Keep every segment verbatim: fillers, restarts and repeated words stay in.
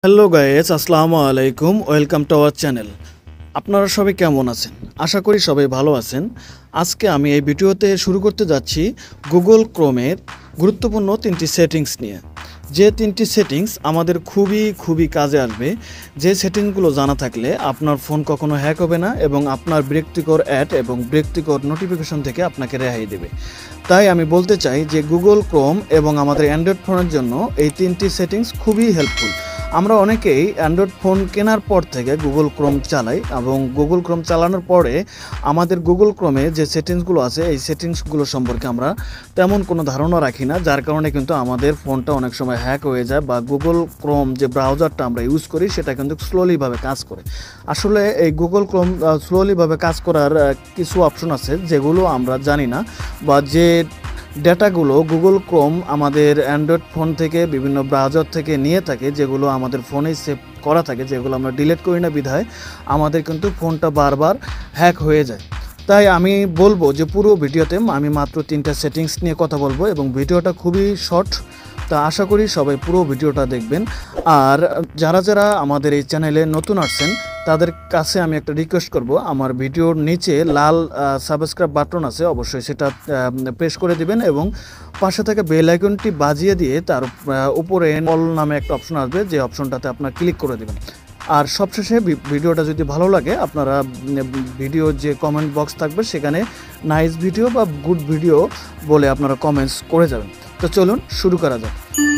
Hello guys, আসসালামু আলাইকুম। Welcome to our channel. আপনারা সবাই কেমন আছেন? আশা করি সবাই ভালো আছেন। আজকে আমি এই ভিডিওতে শুরু করতে যাচ্ছি গুগল ক্রোমের গুরুত্বপূর্ণ তিনটি সেটিংস নিয়ে। যে তিনটি সেটিংস আমাদের খুবই খুবই কাজে আসবে। যে সেটিংসগুলো জানা থাকলে আপনার ফোন কখনো হ্যাক হবে না এবং আপনার বিরক্তিকর অ্যাড এবং বিরক্তিকর নোটিফিকেশন থেকে আপনাকে রেহাই দেবে। তাই আমি বলতে চাই যে গুগল ক্রোম এবং আমাদের অ্যান্ড্রয়েড ফোনের জন্য এই তিনটি সেটিংস খুবই হেল্পফুল। আমরা অনেকেই অ্যান্ড্রয়েড ফোন কেনার পর থেকে গুগল ক্রোম চালাই এবং গুগল ক্রোম চালানোর পরে আমাদের গুগল ক্রোমে যে সেটিংসগুলো আছে এই সেটিংসগুলো সম্পর্কে আমরা তেমন কোনো ধারণা রাখি না, যার কারণে কিন্তু আমাদের ফোনটা অনেক সময় হ্যাক হয়ে যায় বা গুগল ক্রোম যে ব্রাউজারটা আমরা ইউজ করি সেটা কিন্তু স্লোলিভাবে কাজ করে। আসলে এই গুগল ক্রোম স্লোলিভাবে কাজ করার কিছু অপশন আছে যেগুলো আমরা জানি না, বা যে ডেটাগুলো গুগল ক্রোম আমাদের অ্যান্ড্রয়েড ফোন থেকে বিভিন্ন ব্রাউজার থেকে নিয়ে থাকে, যেগুলো আমাদের ফোনেই সেভ করা থাকে, যেগুলো আমরা ডিলিট করি না বিধায় আমাদের কিন্তু ফোনটা বারবার হ্যাক হয়ে যায়। তাই আমি বলবো যে পুরো ভিডিওতে আমি মাত্র তিনটা সেটিংস নিয়ে কথা বলবো এবং ভিডিওটা খুবই শর্ট, তা আশা করি সবাই পুরো ভিডিওটা দেখবেন। আর যারা যারা আমাদের এই চ্যানেলে নতুন আসছেন তাদের কাছে আমি একটা রিকোয়েস্ট করব, আমার ভিডিওর নিচে লাল সাবস্ক্রাইব বাটন আছে, অবশ্যই সেটা প্রেস করে দিবেন এবং পাশে থাকা বেল আইকনটি বাজিয়ে দিয়ে তার উপরে অল নামে একটা অপশন আসবে, যে অপশনটাতে আপনারা ক্লিক করে দেবেন। আর সবশেষে ভিডিওটা যদি ভালো লাগে আপনারা ভিডিও যে কমেন্ট বক্স থাকবে সেখানে নাইস ভিডিও বা গুড ভিডিও বলে আপনারা কমেন্টস করে যাবেন। তো চলুন শুরু করা যাক।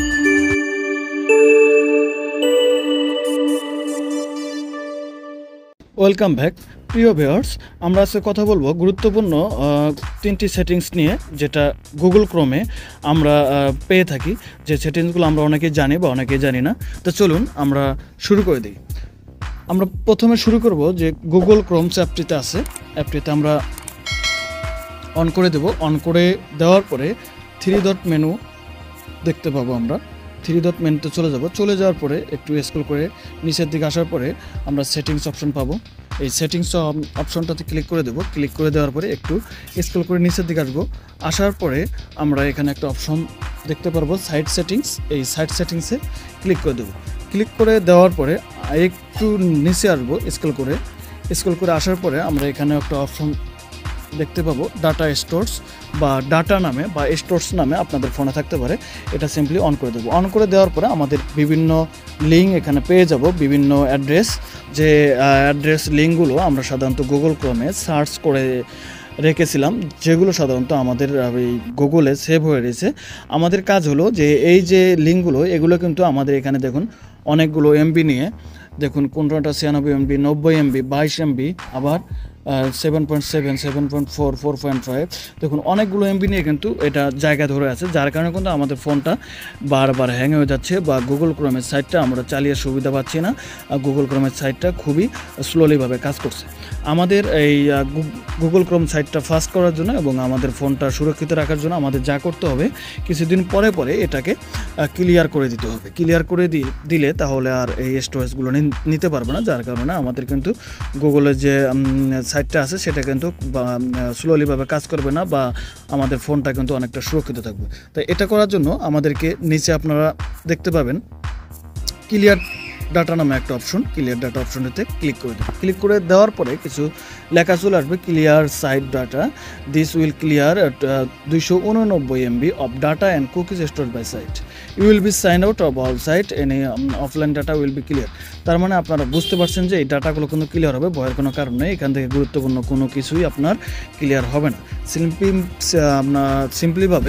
ওয়েলকাম ব্যাক প্রিয় ভিউয়ার্স, আমরা আজকে কথা বলবো গুরুত্বপূর্ণ তিনটি সেটিংস নিয়ে, যেটা গুগল ক্রোমে আমরা পেয়ে থাকি। যে সেটিংসগুলো আমরা অনেকেই জানি বা অনেকেই জানি না। তো চলুন আমরা শুরু করে দিই। আমরা প্রথমে শুরু করব যে গুগল ক্রোমস অ্যাপটিতে আছে, অ্যাপটিতে আমরা অন করে দেব। অন করে দেওয়ার পরে থ্রি ডট মেনু দেখতে পাবো। আমরা থ্রি ডট মেনুতে চলে যাব। চলে যাওয়ার পরে একটু স্ক্রল করে নিচের দিকে আসার পরে আমরা সেটিংস অপশন পাবো। এই সেটিংস অপশনটাতে ক্লিক করে দেবো। ক্লিক করে দেওয়ার পরে একটু স্ক্রল করে নিচের দিকে আসবো। আসার পরে আমরা এখানে একটা অপশন দেখতে পারবো সাইট সেটিংস। এই সাইট সেটিংসে ক্লিক করে দেবো। ক্লিক করে দেওয়ার পরে একটু নিচে আসবো স্ক্রল করে। স্ক্রল করে আসার পরে আমরা এখানে একটা অপশন দেখতে পাবো ডাটা স্টোরস বা ডাটা নামে বা স্টোরস নামে আপনাদের ফোনে থাকতে পারে। এটা সিম্পলি অন করে দেবো। অন করে দেওয়ার পরে আমাদের বিভিন্ন লিঙ্ক এখানে পেয়ে যাব, বিভিন্ন অ্যাড্রেস। যে অ্যাড্রেস লিঙ্কগুলো আমরা সাধারণত গুগল ক্রোমে সার্চ করে রেখেছিলাম, যেগুলো সাধারণত আমাদের এই গুগলে সেভ হয়ে রয়েছে। আমাদের কাজ হলো যে এই যে লিঙ্কগুলো, এগুলো কিন্তু আমাদের এখানে দেখুন অনেকগুলো এমবি নিয়ে, দেখুন কোনটা ছিয়ানব্বই এমবি, নব্বই এমবি, বাইশ এমবি, আবার seven point seven, seven point four, four point five, দেখুন অনেকগুলো এমবি নিয়ে কিন্তু এটা জায়গা ধরে আছে, যার কারণে কিন্তু আমাদের ফোনটা বারবার হ্যাং হয়ে যাচ্ছে বা গুগল ক্রোমের সাইটটা আমরা চালিয়ে সুবিধা পাচ্ছি না। গুগল ক্রোমের সাইটটা খুবই স্লোলিভাবে কাজ করছে। আমাদের এই গুগল ক্রোম সাইটটা ফাস্ট করার জন্য এবং আমাদের ফোনটা সুরক্ষিত রাখার জন্য আমাদের যা করতে হবে, কিছুদিন পরে পরে এটাকে ক্লিয়ার করে দিতে হবে। ক্লিয়ার করে দিলে তাহলে আর এই স্টোরেজগুলো নিতে পারবে না, যার কারণে আমাদের কিন্তু গুগলের যে সাইটটা আছে সেটা কিন্তু স্লোলিভাবে কাজ করবে না বা আমাদের ফোনটা কিন্তু অনেকটা সুরক্ষিত থাকবে। তাই এটা করার জন্য আমাদেরকে নিচে আপনারা দেখতে পাবেন ক্লিয়ার ডাটা নামে একটা অপশন। ক্লিয়ার ডাটা অপশনটাতে ক্লিক করে দেবেন। ক্লিক করে দেওয়ার পরে কিছু লেখা চলে আসবে, clear site data, this will clear দুইশো উননব্বই MB of data and cookies store by site, you will be sign out of all site, any offline data will be clear. তার মানে আপনারা বুঝতে পারছেন যে এই ডাটাগুলো কিন্তু ক্লিয়ার হবে, ভয়ের কোনো কারণ নেই। এখান থেকে গুরুত্বপূর্ণ কোনো কিছুই আপনার ক্লিয়ার হবে না। সিম্পলি আপনার সিম্পলিভাবে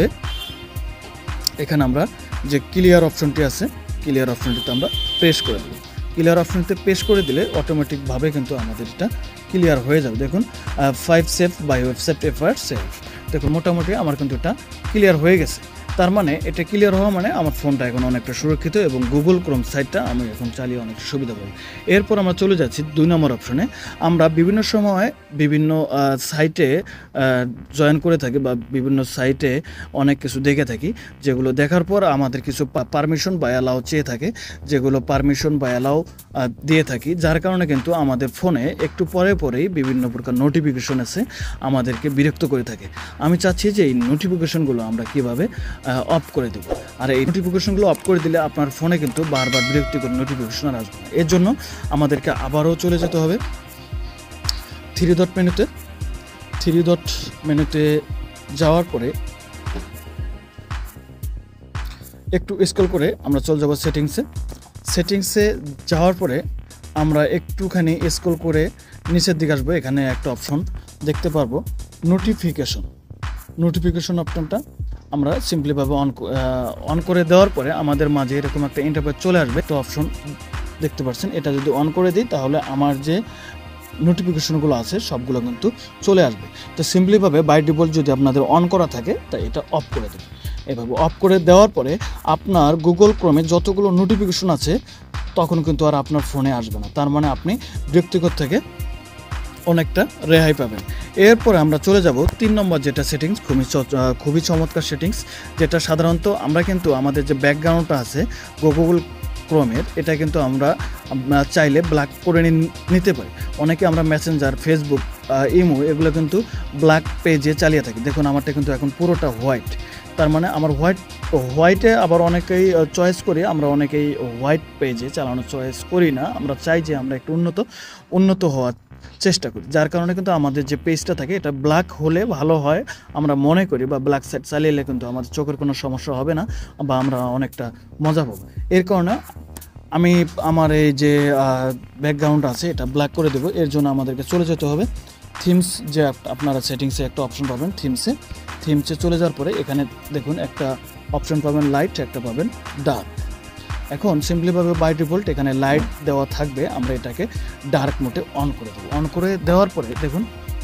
এখানে আমরা যে ক্লিয়ার অপশনটি আছে, ক্লিয়ার অপশনটিতে আমরা প্রেস করে দেবো। ক্লিয়ার অপশনটিতে প্রেস করে দিলে অটোমেটিকভাবে কিন্তু আমাদের এটা ক্লিয়ার হয়ে যাবে। দেখুন five safe by website FIR safe, দেখুন মোটামুটি আমার কিন্তু এটা ক্লিয়ার হয়ে গেছে। তার মানে এটা ক্লিয়ার হওয়া মানে আমার ফোনটা এখন অনেকটা সুরক্ষিত এবং গুগল ক্রোম সাইটটা আমি এখন চালিয়ে অনেক সুবিধা পাবো। এরপর আমরা চলে যাচ্ছি দুই নম্বর অপশনে। আমরা বিভিন্ন সময় বিভিন্ন সাইটে জয়েন করে থাকি বা বিভিন্ন সাইটে অনেক কিছু দেখে থাকি, যেগুলো দেখার পর আমাদের কিছু পারমিশন বা অ্যালাউ চেয়ে থাকে, যেগুলো পারমিশন বা অ্যালাউ দিয়ে থাকি, যার কারণে কিন্তু আমাদের ফোনে একটু পরে পরেই বিভিন্ন প্রকার নোটিফিকেশন আছে আমাদেরকে বিরক্ত করে থাকে। আমি চাচ্ছি যে এই নোটিফিকেশনগুলো আমরা কীভাবে অফ করে দেব। আর এই নোটিফিকেশনগুলো অফ করে দিলে আপনার ফোনে কিন্তু বারবার বিরক্তিকর নোটিফিকেশন আর আসবে না। এর জন্য আমাদেরকে আবারও চলে যেতে হবে থ্রি ডট মেনুতে। থ্রি ডট মেনুতে যাওয়ার পরে একটু স্ক্রল করে আমরা চলে যাব সেটিংসে। সেটিংসে যাওয়ার পরে আমরা একটুখানি স্ক্রল করে নিচের দিকে আসবো। এখানে একটা অপশন দেখতে পারবো নোটিফিকেশন। নোটিফিকেশন অপশনটা আমরা সিম্পলিভাবে অন অন করে দেওয়ার পরে আমাদের মাঝে এরকম একটা ইন্টারফেস চলে আসবে। একটা অপশন দেখতে পাচ্ছেন, এটা যদি অন করে দিই তাহলে আমার যে নোটিফিকেশনগুলো আছে সবগুলো কিন্তু চলে আসবে। তো সিম্পলিভাবে বাই ডিফল্ট যদি আপনাদের অন করা থাকে তা এটা অফ করে দেবেন। এভাবে অফ করে দেওয়ার পরে আপনার গুগল ক্রোমে যতগুলো নোটিফিকেশন আছে তখন কিন্তু আর আপনার ফোনে আসবে না। তার মানে আপনি ব্যক্তিগত থেকে অনেকটা রেহাই পাবেন। এরপরে আমরা চলে যাব তিন নম্বর যেটা সেটিংস, খুবই খুবই চমৎকার সেটিংস, যেটা সাধারণত আমরা কিন্তু আমাদের যে ব্যাকগ্রাউন্ডটা আছে গুগল ক্রোমের, এটা কিন্তু আমরা চাইলে ব্ল্যাক করে নিতে পারি। অনেকে আমরা মেসেঞ্জার, ফেসবুক, ইমো এগুলো কিন্তু ব্ল্যাক পেজে চালিয়ে থাকি। দেখুন আমারটা কিন্তু এখন পুরোটা হোয়াইট। তার মানে আমার হোয়াইট হোয়াইটে আবার অনেকেই চয়েস করি, আমরা অনেকেই হোয়াইট পেজে চালানো চয়েস করি না। আমরা চাই যে আমরা একটু উন্নত উন্নত হওয়ার চেষ্টা করি, যার কারণে কিন্তু আমাদের যে পেজটা থাকে এটা ব্ল্যাক হলে ভালো হয় আমরা মনে করি, বা ব্ল্যাক সাইড চালিয়ে কিন্তু আমাদের চোখের কোনো সমস্যা হবে না বা আমরা অনেকটা মজা পাবো। এর কারণে আমি আমার এই যে ব্যাকগ্রাউন্ড আছে এটা ব্ল্যাক করে দেবো। এর জন্য আমাদেরকে চলে যেতে হবে থিমস, যে আপনারা সেটিংসে একটা অপশন পাবেন থিমসে। থিমসে চলে যাওয়ার পরে এখানে দেখুন একটা অপশন পাবেন লাইট, একটা পাবেন ডার্ক। এখন সিম্পলিভাবে বাই ডিফল্ট এখানে লাইট দেওয়া থাকবে, আমরা এটাকে ডার্ক মোডে অন করে দেবো। অন করে দেওয়ার পরে দেখুন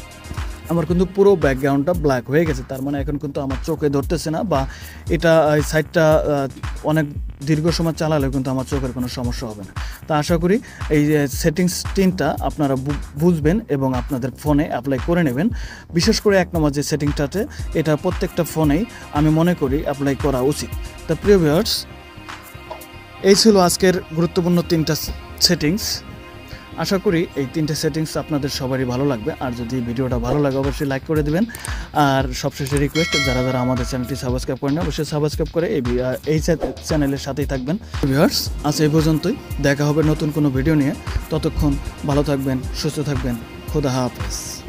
আমার কিন্তু পুরো ব্যাকগ্রাউন্ডটা ব্ল্যাক হয়ে গেছে। তার মানে এখন কিন্তু আমার চোখে ধরতেছে না, বা এটা এই সাইডটা অনেক দীর্ঘ সময় চালালেও কিন্তু আমার চোখের কোনো সমস্যা হবে না। তা আশা করি এই যে সেটিংস তিনটা আপনারা বুঝবেন এবং আপনাদের ফোনে অ্যাপ্লাই করে নেবেন। বিশেষ করে এক নম্বর যে সেটিংটাতে, এটা প্রত্যেকটা ফোনেই আমি মনে করি অ্যাপ্লাই করা উচিত। তা প্রিয় ভিউয়ার্স, এই ছিল আজকের গুরুত্বপূর্ণ তিনটা সেটিংস। আশা করি এই তিনটে সেটিংস আপনাদের সবারই ভালো লাগবে। আর যদি ভিডিওটা ভালো লাগে অবশ্যই লাইক করে দেবেন। আর সবশেষে রিকোয়েস্ট, যারা যারা আমাদের চ্যানেলটি সাবস্ক্রাইব করেন অবশ্যই সাবস্ক্রাইব করে এই এই চ্যানেলের সাথেই থাকবেন। ভিউয়ার্স, আজ এই পর্যন্তই, দেখা হবে নতুন কোনো ভিডিও নিয়ে। ততক্ষণ ভালো থাকবেন, সুস্থ থাকবেন। খোদা হাফেজ।